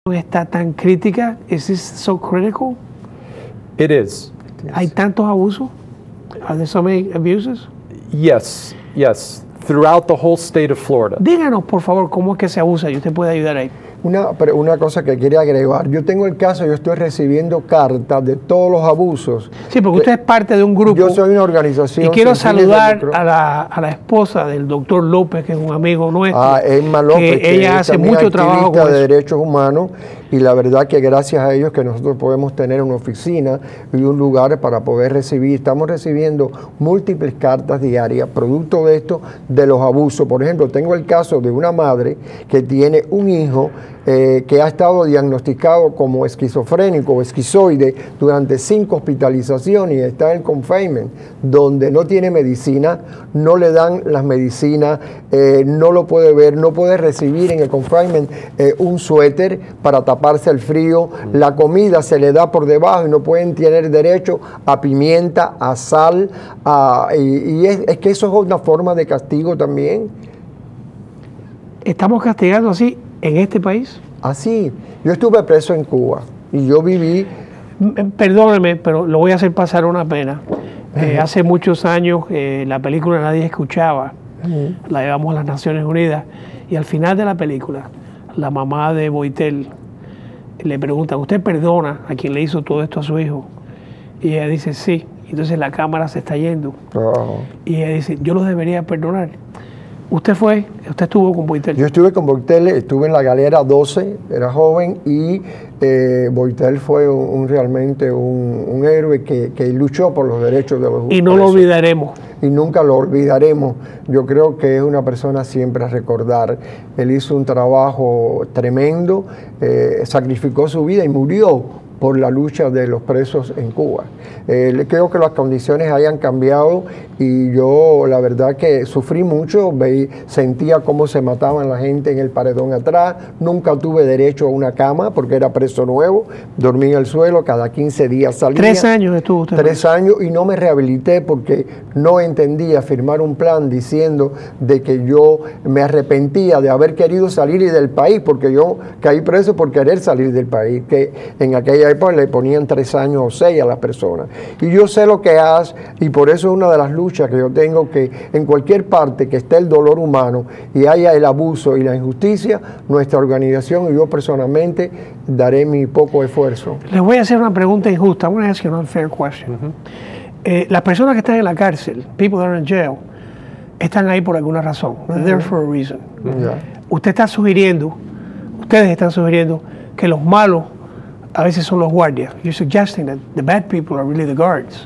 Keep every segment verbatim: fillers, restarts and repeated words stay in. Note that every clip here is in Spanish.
está tan crítica? Is this so critical? It is. ¿Hay tantos abusos? Are there so many abuses? Yes, yes. Throughout the whole state of Florida. Díganos, por favor, cómo es que se abusa y usted puede ayudar ahí. Una, pero una cosa que quería agregar, yo tengo el caso, yo estoy recibiendo cartas de todos los abusos. Sí, porque usted es parte de un grupo. Yo soy una organización. Y quiero saludar a la, a la esposa del doctor López, que es un amigo nuestro. Ah, Emma López, que, que ella hace mucho trabajo con de eso. derechos humanos, y la verdad que gracias a ellos que nosotros podemos tener una oficina y un lugar para poder recibir. Estamos recibiendo múltiples cartas diarias, producto de esto, de los abusos. Por ejemplo, tengo el caso de una madre que tiene un hijo Eh, que ha estado diagnosticado como esquizofrénico o esquizoide durante cinco hospitalizaciones y está en confinement, donde no tiene medicina, no le dan las medicinas, eh, no lo puede ver, no puede recibir en el confinement eh, un suéter para taparse el frío, la comida se le da por debajo y no pueden tener derecho a pimienta, a sal, a, y, y es, es que eso es una forma de castigo también. ¿Estamos castigando así en este país? Así. Yo estuve preso en Cuba y yo viví... Perdóneme, pero lo voy a hacer pasar una pena. Eh, hace muchos años eh, la película Nadie Escuchaba, uh-huh. la llevamos a las Naciones Unidas, y al final de la película, la mamá de Boitel le pregunta, ¿usted perdona a quien le hizo todo esto a su hijo? Y ella dice, sí. Entonces la cámara se está yendo. Uh-huh. Y ella dice, yo los debería perdonar. ¿Usted fue? ¿Usted estuvo con Boitel? Yo estuve con Boitel, estuve en la galera doce, era joven, y eh, Boitel fue un, un, realmente un, un héroe que, que luchó por los derechos de los Y no presos. Lo olvidaremos. Y nunca lo olvidaremos. Yo creo que es una persona siempre a recordar. Él hizo un trabajo tremendo, eh, sacrificó su vida y murió por la lucha de los presos en Cuba. Eh, creo que las condiciones hayan cambiado y yo la verdad que sufrí mucho, veí, sentía cómo se mataban la gente en el paredón atrás, nunca tuve derecho a una cama porque era preso nuevo, dormí en el suelo, cada quince días salía. Tres años estuvo usted. Tres años y no me rehabilité porque no entendía firmar un plan diciendo de que yo me arrepentía de haber querido salir del país, porque yo caí preso por querer salir del país, que en aquella época le ponían tres años o seis a las personas. Y yo sé lo que haces y por eso es una de las luchas que yo tengo, que en cualquier parte que esté el dolor humano y haya el abuso y la injusticia, nuestra organización y yo personalmente daré mi poco esfuerzo. Les voy a hacer una pregunta injusta. I'm going to ask you an unfair question. Uh-huh. eh, las personas que están en la cárcel, people that are in jail, están ahí por alguna razón. They're there for a reason. Uh-huh. Yeah. Usted está sugiriendo, ustedes están sugiriendo que los malos a veces son los guardias. You're suggesting that the bad people are really the guards.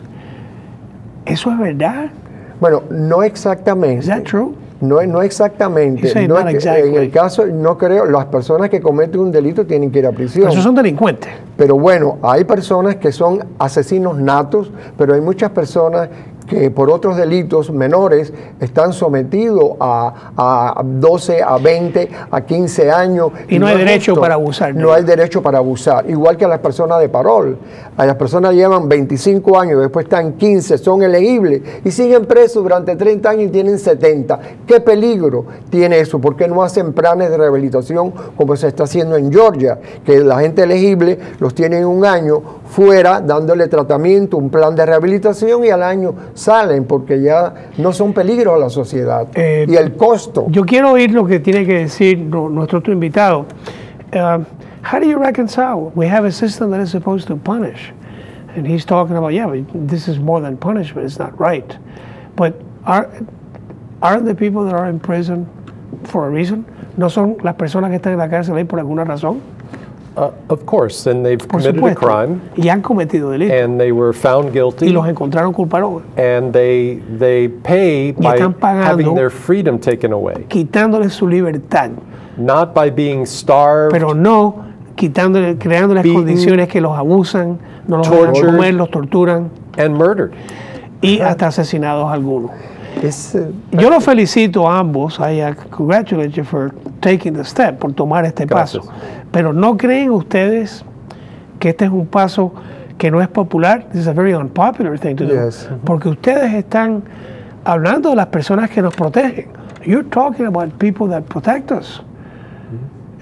¿Eso es verdad? Bueno, no exactamente. Is that true? No, no exactamente. No es que, exactly. En el caso, no creo, las personas que cometen un delito tienen que ir a prisión. Pero esos son delincuentes. Pero bueno, hay personas que son asesinos natos, pero hay muchas personas que por otros delitos menores están sometidos a, a doce, a veinte, a quince años. Y, y no hay derecho justo, para abusar. No hay derecho para abusar. Igual que a las personas de parol. A las personas llevan veinticinco años, después están quince, son elegibles y siguen presos durante treinta años y tienen setenta. ¿Qué peligro tiene eso? ¿Por qué no hacen planes de rehabilitación como se está haciendo en Georgia? Que la gente elegible los tienen un año fuera dándole tratamiento, un plan de rehabilitación y al año salen porque ya no son peligro a la sociedad. Eh, y el costo. Yo quiero oír lo que tiene que decir nuestro otro invitado. Uh, how do you reconcile? We have a system that is supposed to punish. And he's talking about, yeah, but this is more than punishment. It's not right. But are, aren't the people that are in prison for a reason? ¿No son las personas que están en la cárcel ahí por alguna razón? Uh, of course, and they've Por committed supuesto. a crime. Y han cometido delitos. And they were found guilty. Y los encontraron culpables. And they they pay by having their freedom taken away. Quitándoles su libertad. Not by being starved. Pero no quitándole, creándoles beaten, condiciones que los abusan, no los dejan comer, los torturan. And murdered. Y hasta asesinados algunos. Es, uh, Yo los felicito a ambos. I uh, congratulate you for taking the step, por tomar este Gracias. paso. Pero ¿no creen ustedes que este es un paso que no es popular? This is a very unpopular thing to do. Yes. Porque ustedes están hablando de las personas que nos protegen. You're talking about people that protect us.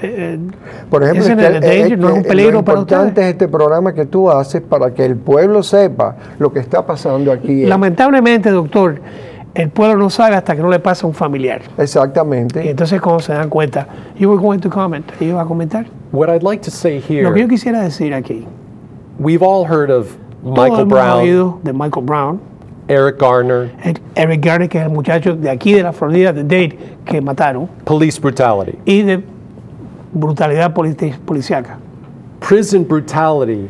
eh, por ejemplo, es, es que, el danger, es no es un peligro lo para ustedes. Lo importante es este programa que tú haces para que el pueblo sepa lo que está pasando aquí. Lamentablemente, doctor, el pueblo no sabe hasta que no le pasa a un familiar. Exactamente. Y entonces cuando se dan cuenta, you were going to comment, ¿iba a comentar? What I'd like to say here, Lo que yo quisiera decir aquí, we've all heard of todos Michael hemos Brown, oído de Michael Brown, Eric Garner, Eric Garner, que es el muchacho de aquí de la Florida, de Dade, que mataron, police brutality. y de brutalidad polici- policíaca. Prison brutality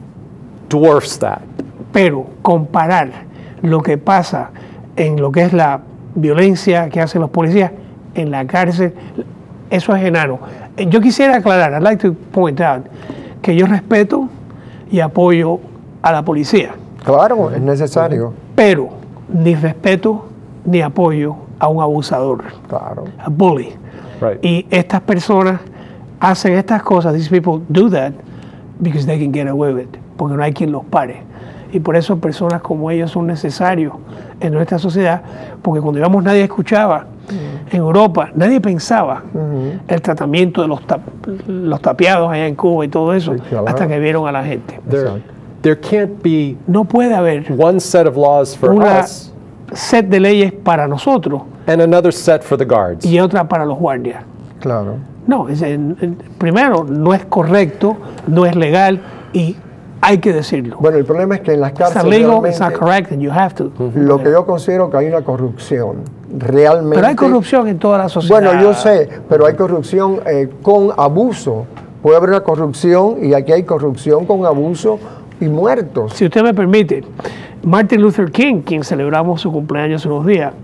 dwarfs that. Pero comparar lo que pasa en lo que es la violencia que hacen los policías en la cárcel, eso es enano. Yo quisiera aclarar, I'd like to point out, que yo respeto y apoyo a la policía. Claro, es necesario. Pero ni respeto ni apoyo a un abusador, Claro. a bully. Right. Y estas personas hacen estas cosas, these people do that because they can get away with it, porque no hay quien los pare. Y por eso personas como ellos son necesarios en nuestra sociedad, porque cuando íbamos nadie escuchaba. En Europa nadie pensaba Uh-huh. el tratamiento de los, tap, los tapiados allá en Cuba y todo eso, Sí, claro. hasta que vieron a la gente. There, there can't be No puede haber one set of laws for una us set de leyes para nosotros and another set for the guards. y otra para los guardias. Claro. No, es, en- en- primero, no es correcto, no es legal y hay que decirlo. Bueno, el problema es que en las It's not cárceles legal, realmente, it's not correct, and you have to. lo que yo considero que hay una corrupción. Realmente. Pero hay corrupción en toda la sociedad. Bueno, yo sé, pero hay corrupción eh, con abuso. Puede haber una corrupción y aquí hay corrupción con abuso y muertos. Si usted me permite, Martin Luther King, quien celebramos su cumpleaños hace unos días,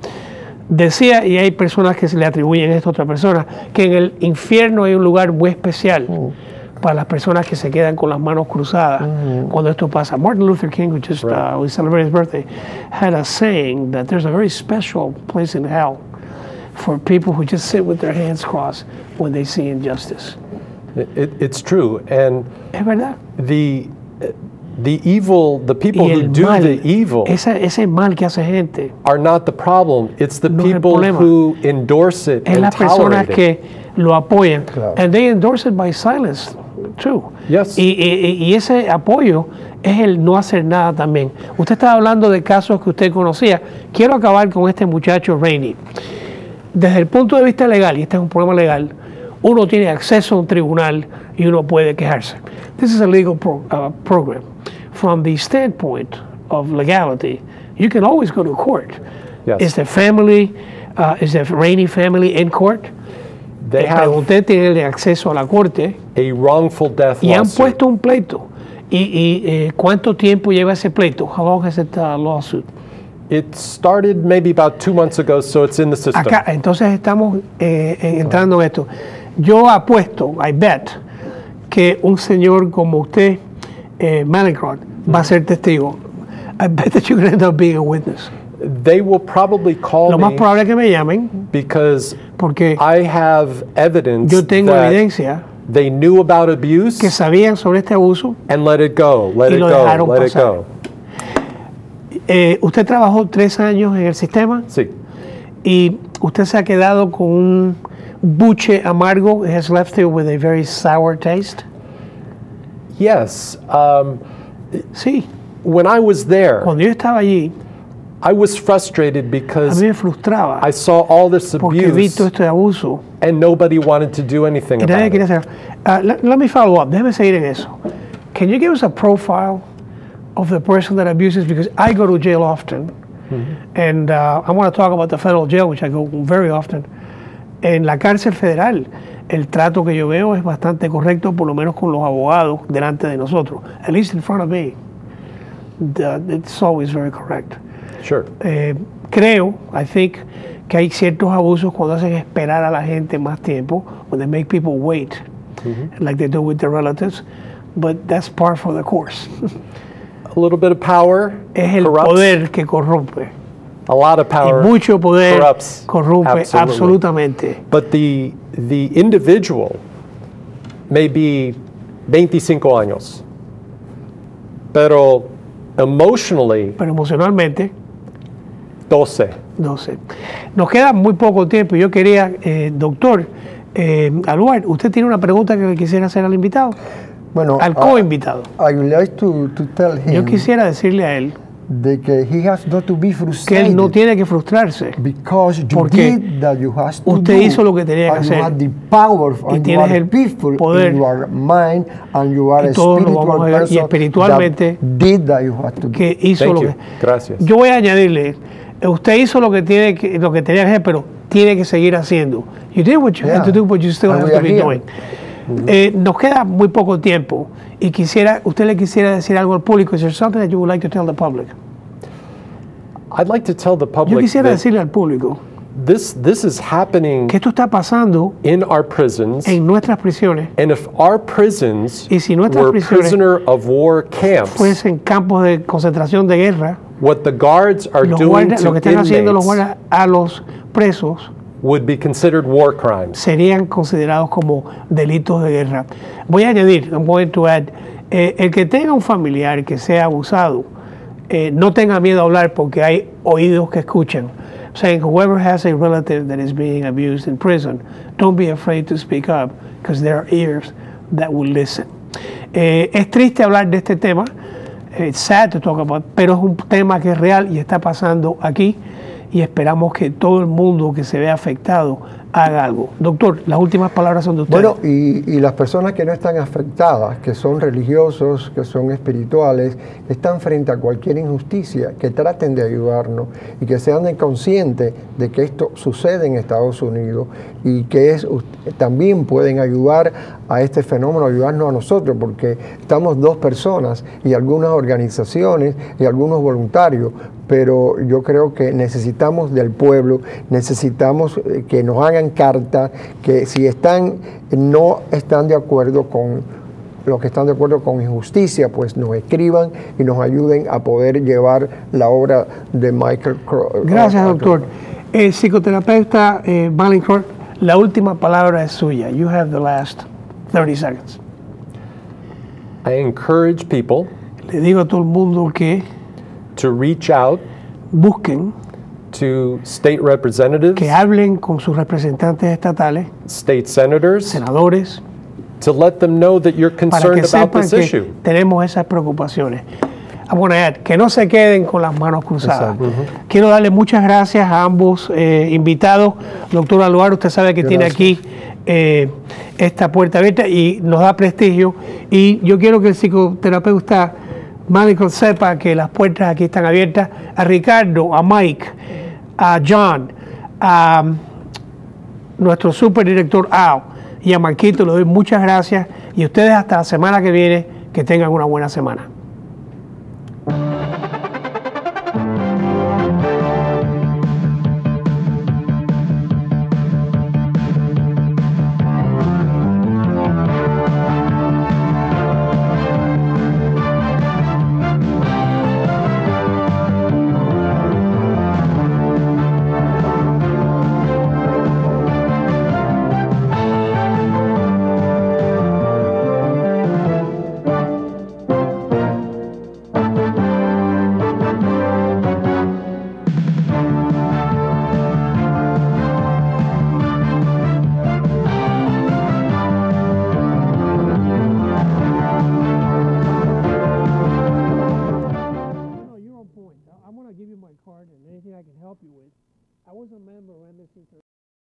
decía, y hay personas que se le atribuyen esto a otra persona, que en el infierno hay un lugar muy especial para las personas que se quedan con las manos cruzadas cuando esto pasa. Martin Luther King, who just uh, we celebrated his birthday, had a saying that there's a very special place in hell for people who just sit with their hands crossed when they see injustice. It, it, it's true, and Es verdad. the the evil, the people Y who el do mal, the evil ese, ese mal que hace gente, are not the problem. It's the No es el people problema. who endorse it es and las personas tolerate it. que lo apoyan. Claro. And they endorse it by silence, too. Yes. Y, y- y ese apoyo es el no hacer nada también. Usted estaba hablando de casos que usted conocía. Quiero acabar con este muchacho Rainey. Desde el punto de vista legal, y este es un problema legal, uno tiene acceso a un tribunal y uno puede quejarse. This is a legal pro- uh, program. From the standpoint of legality, you can always go to court. Yes. Is the family, uh, is the Rainey family in court? They Le have pregunté, tienen acceso a la corte a wrongful death y han lawsuit. puesto un pleito. ¿Y, y eh, cuánto tiempo lleva ese pleito? How long has that uh, lawsuit? It started maybe about two months ago, so it's in the system. Acá, entonces estamos eh, eh, entrando en esto. Yo apuesto, I bet, que un señor como usted, eh, Mallinckrodt, va a ser testigo. I bet that you're going to end up being a witness. They will probably call Lo más me probable es que me llamen because porque I have evidence yo tengo that evidencia they knew about abuse que sabían sobre este abuso. and let it go, let Y it lo go, dejaron let it pasar. go. Eh, usted trabajó tres años en el sistema Sí. y usted se ha quedado con un buche amargo. It has left you with a very sour taste. Yes. Um, Sí, when I was there, cuando yo estaba allí, I was frustrated a because mí me frustraba I saw all this porque vi abuse todo este abuso and nobody wanted to do anything y nadie about quería it. hacer. Uh, let, let me follow up. Déjeme seguir en eso. Can you give us a profile of the person that abuses? Because I go to jail often, and uh, I want to talk about the federal jail, which I go very often. En la cárcel federal, el trato que yo veo es bastante correcto, por lo menos con los abogados delante de nosotros. At least in front of me, the, it's always very correct. Sure. Eh, creo, I think, que hay ciertos abusos cuando hacen esperar a la gente más tiempo, when they make people wait, like they do with their relatives, but that's par for the course. A little bit of power Es el corrupts. poder que corrompe. A lot of Y power mucho poder corrupts. corrompe Absolutely. absolutamente. But the the individual may be veinticinco años, pero emotionally Pero emocionalmente, doce. no sé. Nos queda muy poco tiempo. Yo quería, eh, doctor, Eh, Aluard, ¿usted tiene una pregunta que quisiera hacer al invitado? Bueno, al co-invitado. I would like to, to tell him Yo quisiera decirle a él de que he has not to be frustrated, que él no tiene que frustrarse, because you porque did that you has to usted do, hizo lo que tenía que and you hacer, have the power, y and tienes you are el peaceful poder, in your mind, and you are y a todos lo spiritual vamos a ver, y person espiritualmente that did that you had to do. que hizo Thank lo you. que. Gracias. Yo voy a añadirle, usted hizo lo que tiene que, lo que tenía que hacer, pero tiene que seguir haciendo. You did what you Yeah. had to do, but you still And have we to are be here. doing. Eh, nos queda muy poco tiempo y quisiera, usted le quisiera decir algo al público. Is there something that you would like to tell the public? I'd like to tell the Yo public quisiera that decirle al público this this is happening que esto está pasando in our prisons, en nuestras prisiones. and if our prisons Y si nuestras were prisiones prisoner of war camps, Fuesen campos de concentración de guerra, what the guards are los doing guardas, to lo que están haciendo los inmates guardas a los presos would be considered war crimes. serían considerados como delitos de guerra. Voy a añadir, I'm going to add, eh, el que tenga un familiar que sea abusado, eh, no tenga miedo a hablar porque hay oídos que escuchan. Saying whoever has a relative that is being abused in prison, don't be afraid to speak up because there are ears that will listen. Eh, es triste hablar de este tema, it's sad to talk about, pero es un tema que es real y está pasando aquí y esperamos que todo el mundo que se vea afectado haga algo. Doctor, las últimas palabras son de usted. Bueno, y, y las personas que no están afectadas, que son religiosos, que son espirituales, están frente a cualquier injusticia, que traten de ayudarnos y que sean conscientes de que esto sucede en Estados Unidos y que es, también pueden ayudar a este fenómeno, ayudarnos a nosotros, porque estamos dos personas y algunas organizaciones y algunos voluntarios, pero yo creo que necesitamos del pueblo, necesitamos que nos hagan carta, que si están, no están de acuerdo con los que están de acuerdo con injusticia, pues nos escriban y nos ayuden a poder llevar la obra de Michael Crow. Gracias, doctor. Eh, psicoterapeuta eh, Valancourt, la última palabra es suya. You have the last thirty seconds. I encourage people Le digo a todo el mundo que to reach out busquen, to state representatives, que hablen con sus representantes estatales, state senators, senadores, to let them know that you're para concerned que about sepan this que issue. tenemos esas preocupaciones. I want to add, que no se queden con las manos cruzadas. Exacto. Quiero darle muchas gracias a ambos eh, invitados. Doctor Aluard, usted sabe que Gracias. tiene aquí eh, esta puerta abierta y nos da prestigio. Y yo quiero que el psicoterapeuta Valancourt sepa que las puertas aquí están abiertas. A Ricardo, a Mike, a John, a um, nuestro superdirector Al y a Marquito, le doy muchas gracias. Y ustedes hasta la semana que viene, que tengan una buena semana.